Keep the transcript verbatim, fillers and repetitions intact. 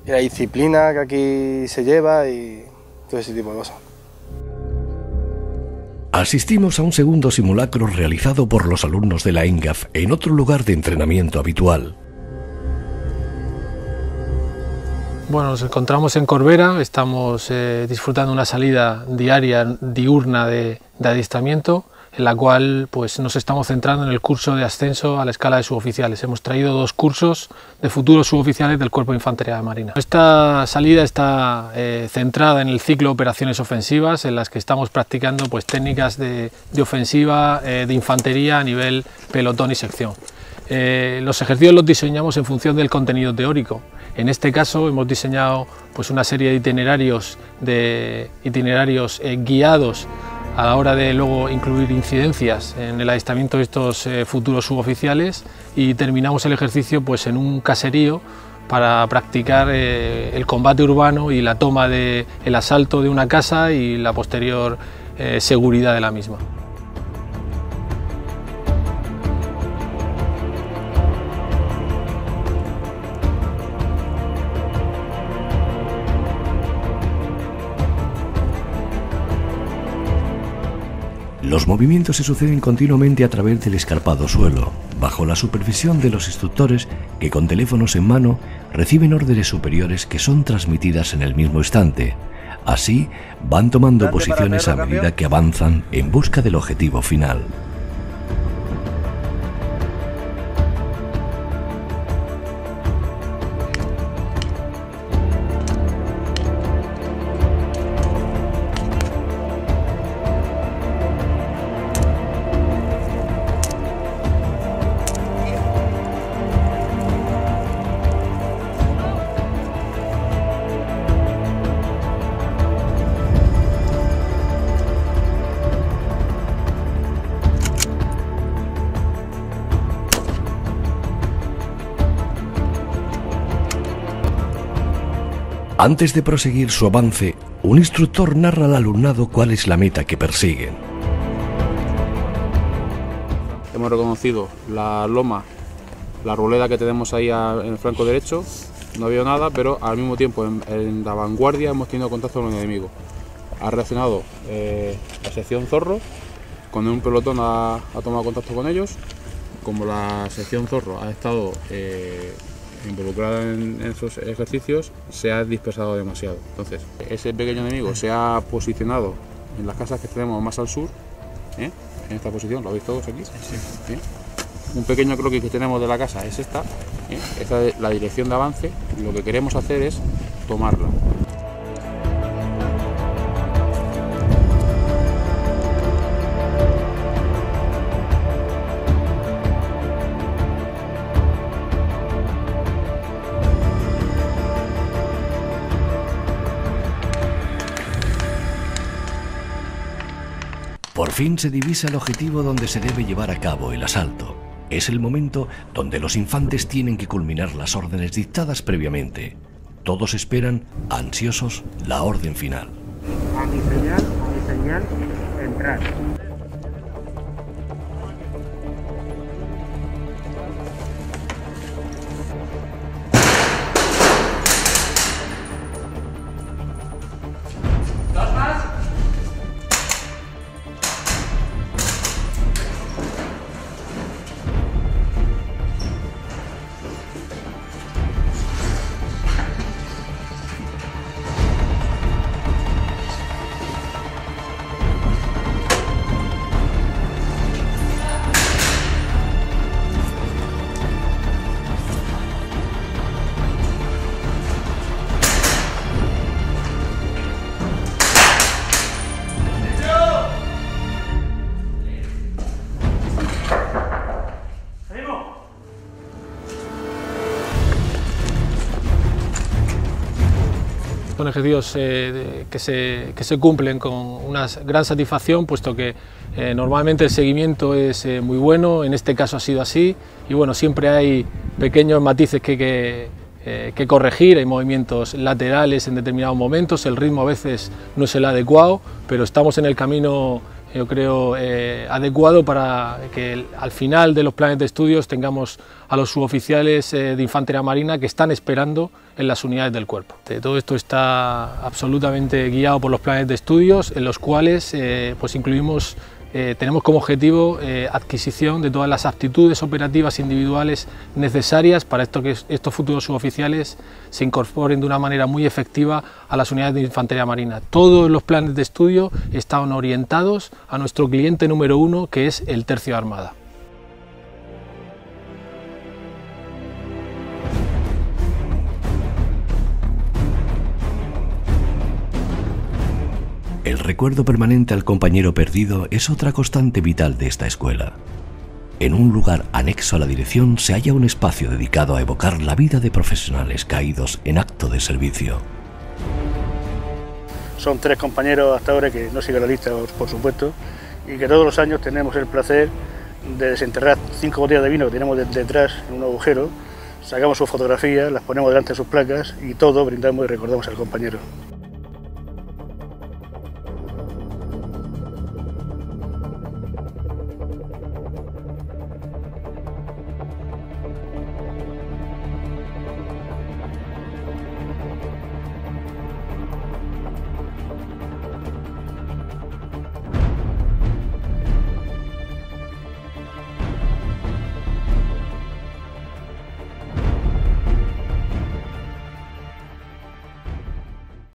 y la disciplina que aquí se lleva y todo ese tipo de cosas. Asistimos a un segundo simulacro realizado por los alumnos de la ENGAF en otro lugar de entrenamiento habitual. Bueno, nos encontramos en Corbera, estamos eh, disfrutando una salida diaria, diurna de, de adiestramiento, en la cual pues, nos estamos centrando en el curso de ascenso a la escala de suboficiales. Hemos traído dos cursos de futuros suboficiales del Cuerpo de Infantería de Marina. Esta salida está eh, centrada en el ciclo de operaciones ofensivas, en las que estamos practicando pues, técnicas de, de ofensiva eh, de infantería a nivel pelotón y sección. Eh, los ejercicios los diseñamos en función del contenido teórico. En este caso hemos diseñado pues, una serie de itinerarios, de itinerarios eh, guiados a la hora de luego incluir incidencias en el adiestramiento de estos eh, futuros suboficiales, y terminamos el ejercicio pues, en un caserío para practicar eh, el combate urbano y la toma del asalto de una casa y la posterior eh, seguridad de la misma. Los movimientos se suceden continuamente a través del escarpado suelo, bajo la supervisión de los instructores que con teléfonos en mano reciben órdenes superiores que son transmitidas en el mismo instante. Así van tomando posiciones a medida que avanzan en busca del objetivo final. Antes de proseguir su avance, un instructor narra al alumnado cuál es la meta que persiguen. Hemos reconocido la loma, la arboleda que tenemos ahí en el flanco derecho, no había nada, pero al mismo tiempo en, en la vanguardia hemos tenido contacto con el enemigo. Ha reaccionado eh, la sección Zorro, cuando un pelotón ha, ha tomado contacto con ellos. Como la sección Zorro ha estado eh, involucrada en, en esos ejercicios, se ha dispersado demasiado. Entonces, ese pequeño enemigo se ha posicionado en las casas que tenemos más al sur, ¿eh? En esta posición, ¿lo veis todos aquí? Sí. ¿Eh? Un pequeño croquis que tenemos de la casa es esta, ¿eh? Esta es la dirección de avance. Lo que queremos hacer es tomarla. Por fin se divisa el objetivo donde se debe llevar a cabo el asalto. Es el momento donde los infantes tienen que culminar las órdenes dictadas previamente. Todos esperan, ansiosos, la orden final. A mi señal, a mi señal, entrar. Son ejercicios eh, de, que, se, que se cumplen con una gran satisfacción, puesto que eh, normalmente el seguimiento es eh, muy bueno, en este caso ha sido así, y bueno, siempre hay pequeños matices que, que, eh, que corregir, hay movimientos laterales en determinados momentos, el ritmo a veces no es el adecuado, pero estamos en el camino yo creo, eh, adecuado para que el, al final de los planes de estudios tengamos a los suboficiales eh, de Infantería Marina que están esperando en las unidades del cuerpo. Todo esto está absolutamente guiado por los planes de estudios, en los cuales eh, pues incluimos, eh, tenemos como objetivo eh, adquisición de todas las aptitudes operativas individuales necesarias para esto que estos futuros suboficiales se incorporen de una manera muy efectiva a las unidades de Infantería Marina. Todos los planes de estudio están orientados a nuestro cliente número uno, que es el Tercio de Armada. El recuerdo permanente al compañero perdido es otra constante vital de esta escuela. En un lugar anexo a la dirección se halla un espacio dedicado a evocar la vida de profesionales caídos en acto de servicio. Son tres compañeros hasta ahora que no siguen la lista, por supuesto, y que todos los años tenemos el placer de desenterrar cinco botellas de vino que tenemos detrás en un agujero, sacamos sus fotografías, las ponemos delante de sus placas y todos brindamos y recordamos al compañero.